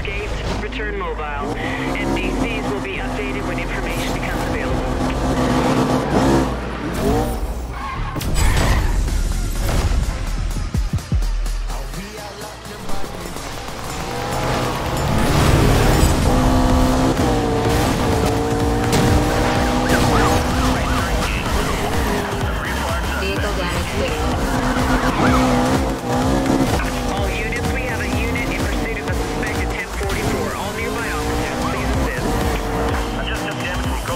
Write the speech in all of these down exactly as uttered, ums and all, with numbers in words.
escaped, return mobile. N D Cs will be updated when information becomes available. Just, just, yeah.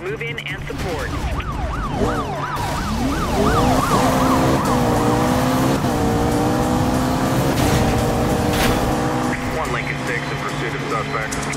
Move in and support. One Lincoln six in pursuit of suspect.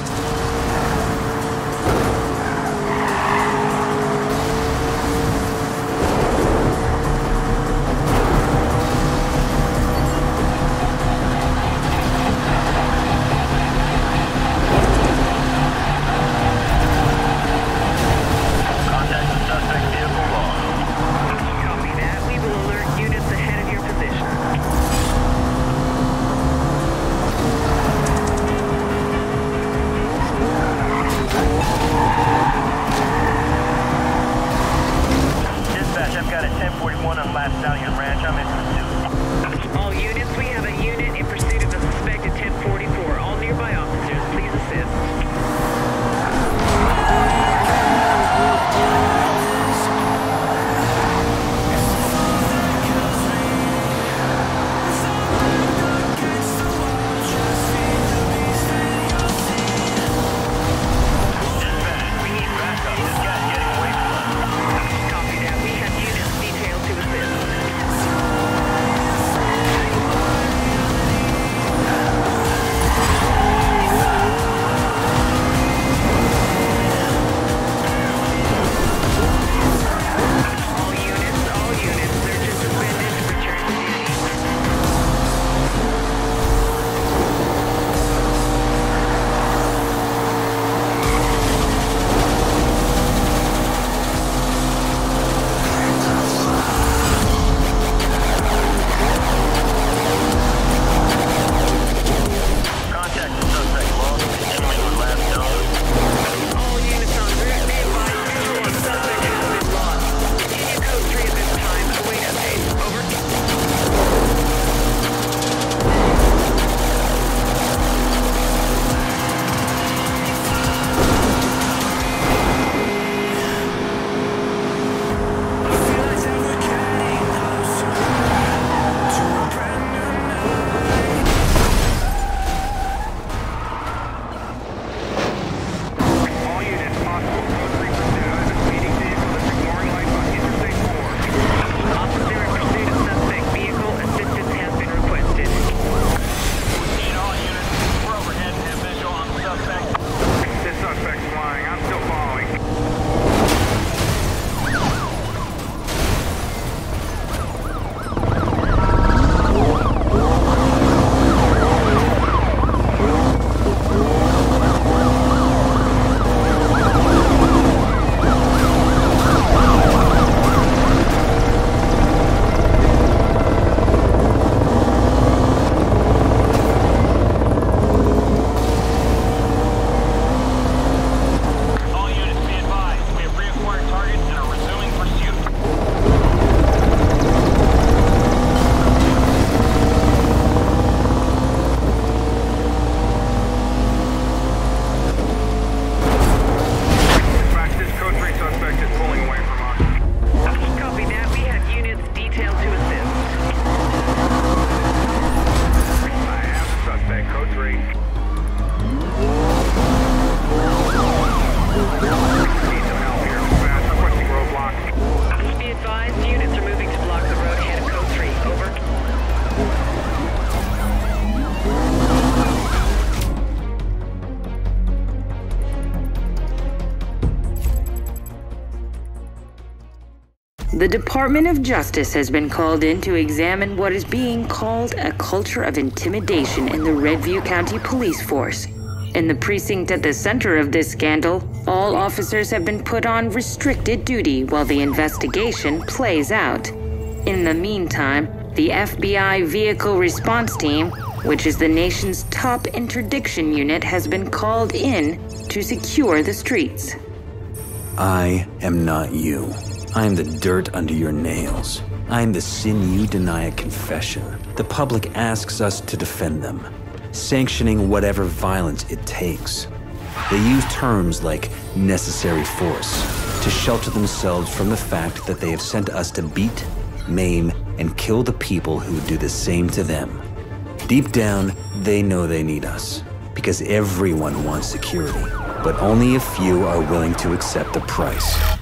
The Department of Justice has been called in to examine what is being called a culture of intimidation in the Redview County Police Force. In the precinct at the center of this scandal, all officers have been put on restricted duty while the investigation plays out. In the meantime, the F B I Vehicle Response Team, which is the nation's top interdiction unit, has been called in to secure the streets. I am not you. I am the dirt under your nails. I am the sin you deny at confession. The public asks us to defend them, sanctioning whatever violence it takes. They use terms like necessary force to shelter themselves from the fact that they have sent us to beat, maim, and kill the people who would do the same to them. Deep down, they know they need us, because everyone wants security. but only a few are willing to accept the price.